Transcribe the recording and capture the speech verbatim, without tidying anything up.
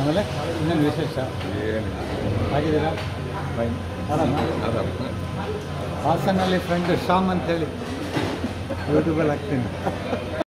ಆಮೇಲೆ ಇನ್ನೊಂದು ವಿಶೇಷ ಏನಿಲ್ಲ. ಆಗಿದ್ದೀರಾ ಫೈನ್. ಆರಾಮ ಆರಾಮ. ಹಾಸನಲ್ಲಿ ಫ್ರೆಂಡ್ ಶ್ಯಾಮ್ ಅಂತೇಳಿ ಯೂಟ್ಯೂಬಲ್ಲಿ ಹಾಕ್ತೀನಿ.